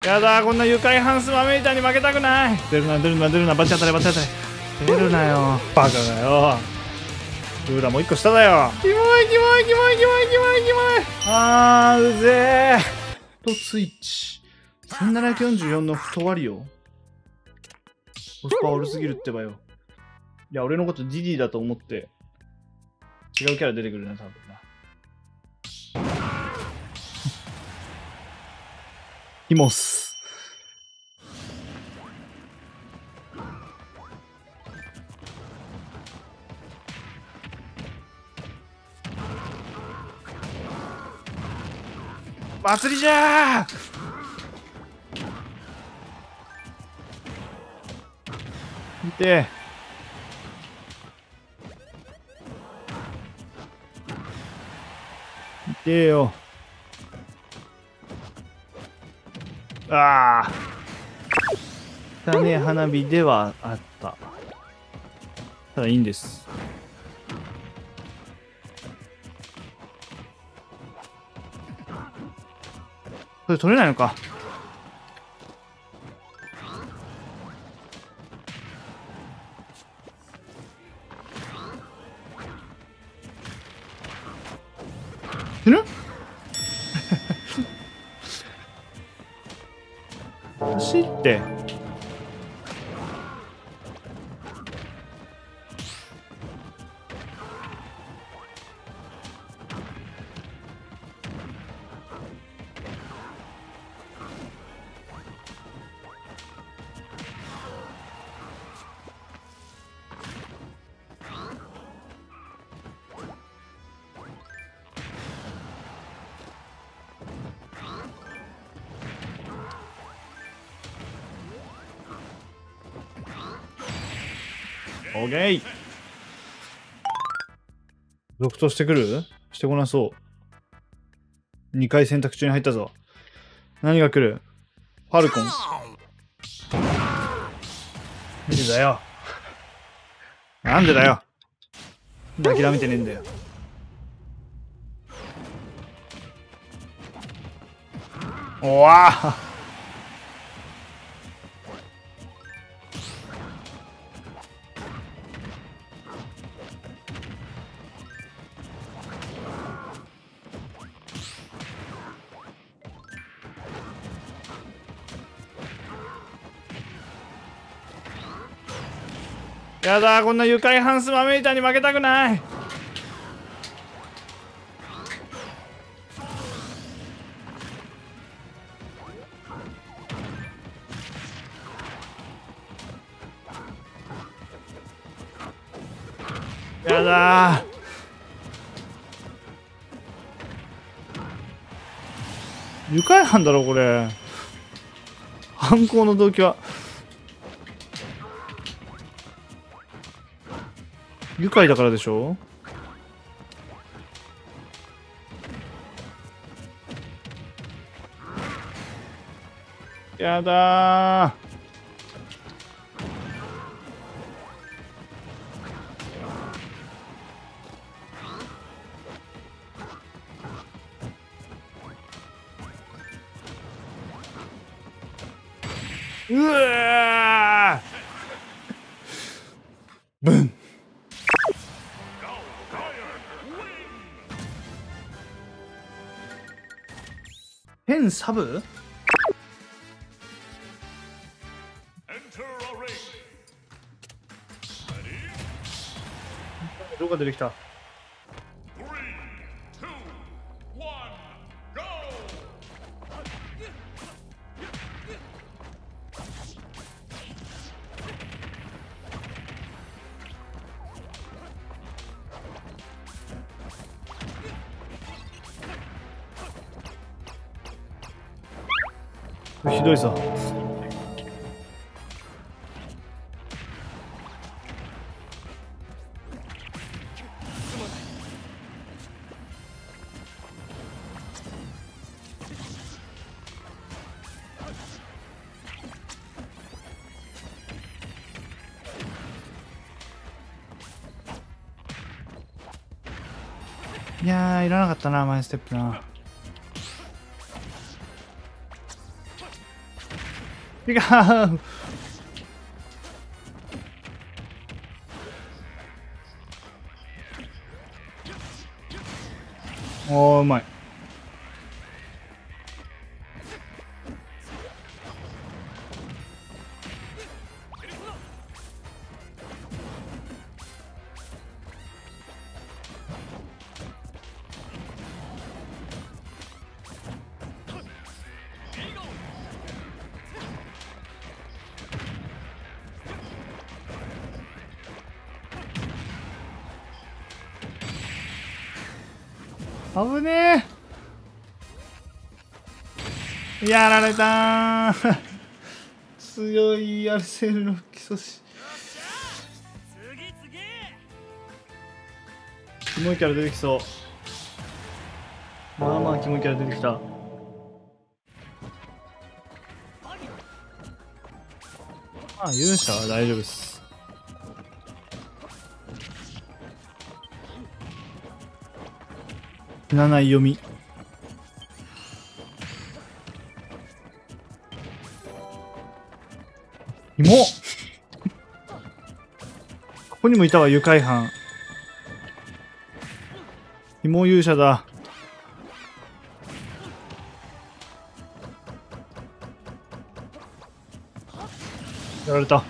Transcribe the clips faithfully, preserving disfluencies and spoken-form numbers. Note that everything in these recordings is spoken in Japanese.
やだー、こんな愉快ハンスマメーターに負けたくない。出るな出るな出るな、バチ当たれバチ当たれ。出るなよバカがよ。ルーラもう一個下だよ。キモいキモいキモいキモいキモいキモいキモい。あーうぜーとスイッチせんななひゃくよんじゅうよんの太割りよ。コスパ悪すぎるってばよ。いや俺のことディディだと思って違うキャラ出てくるな多分な。ヒモス祭りじゃー。見て見てよ。ああ汚ね花火ではあった。ただいいんです。それ取れないのか。死ぬ走ってオーケー。続投してくる？してこなそう。にかい選択中に入ったぞ。何が来る？ファルコン。なんでだよ。なんでだよ。諦めてねえんだよ。おわやだー、こんな愉快ハンスマメーターに負けたくない。やだー、愉快犯だろこれ。犯行の動機は愉快だからでしょ。やだー。うわーブン。変サブ？どこが出てきた？ひどいぞ。いやー、いらなかったな、前ステップな。 違う。おー、うまい。危ねえ。やられたー。強いアルセルの基礎し。キモいキャラ出てきそう。まあまあキモいキャラ出てきた。まあ勇者は大丈夫です。死なない読み。キモここにもいたわ、愉快犯。キモ勇者だ。やられた。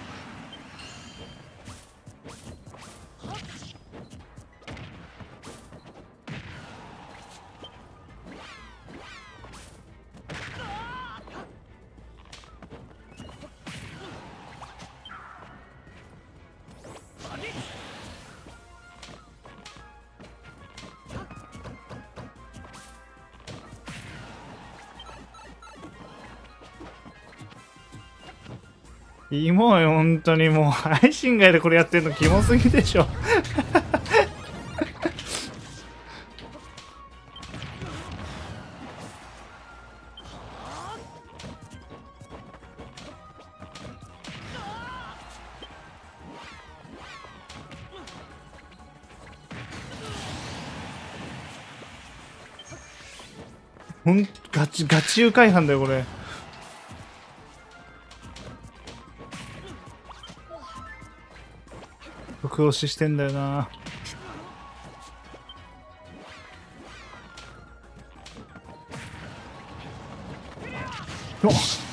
キモい、本当にもう配信外でこれやってんのキモすぎでしょ。ほんガチガチ愉快犯だよこれ。得押ししてんだよな。おっ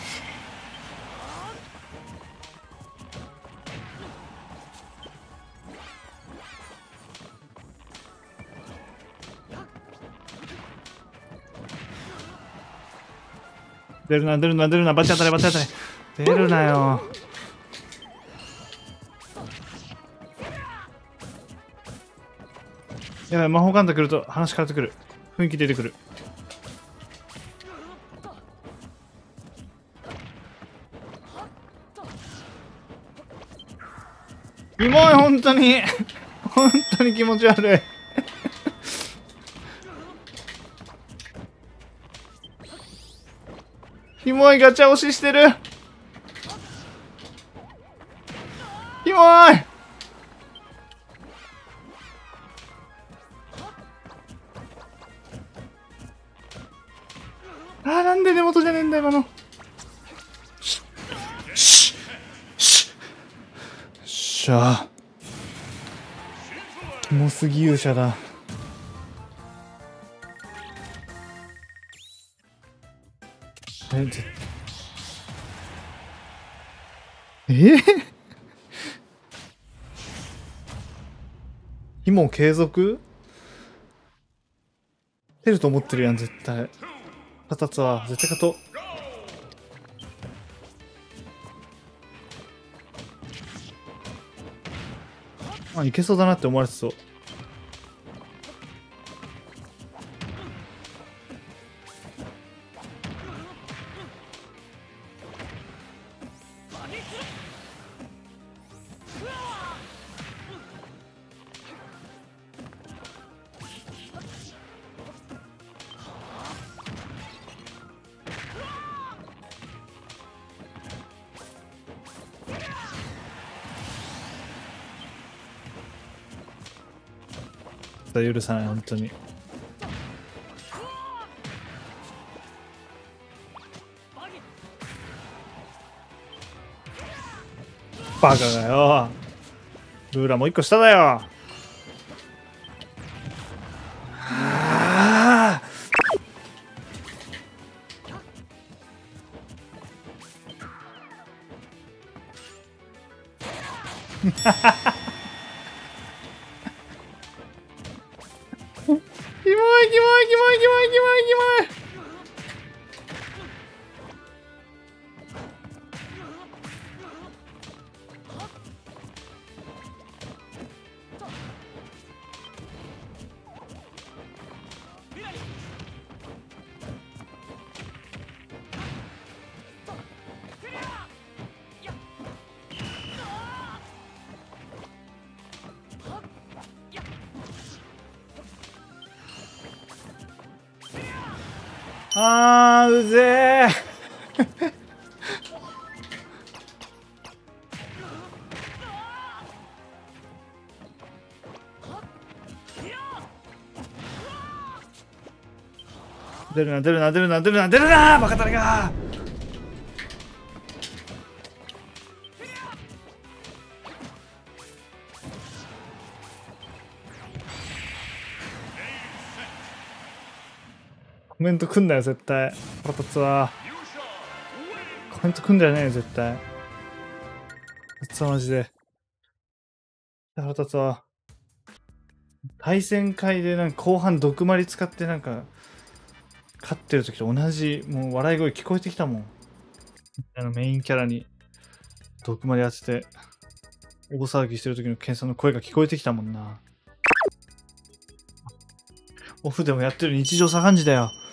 出るな出るな出るな、バチ当たれバチ当たれ。出るなよ。やばい、魔法カンタ来ると話変わってくる。雰囲気出てくる。キモい、本当に本当に気持ち悪い。キモい、ガチャ押ししてる。キモい。あー、なんで根元じゃねえんだ今の。しっしっしっしゃあ、キモすぎ勇者だ。えぜえー、ヒモ継続出ると思ってるやん絶対。二つは絶対勝とう。あ、いけそうだなって思われてそう。許さない本当に。 バカがよ。ルーラもう一個下だよ。ああ。キモいキモいキモいキモいキモいキモい。あーうぜえ。出るな出るな出るな出るな出るなバカタレが。コメントくんなよ絶対。腹立つわ。コメントくんじゃねえよ絶対。腹立つわマジで。腹立つわ。対戦会でなんか後半毒まり使ってなんか勝ってる時と同じもう笑い声聞こえてきたもん。あのメインキャラに毒まり当てて大騒ぎしてる時のケンさんの声が聞こえてきたもんな。オフでもやってる日常茶飯事だよ。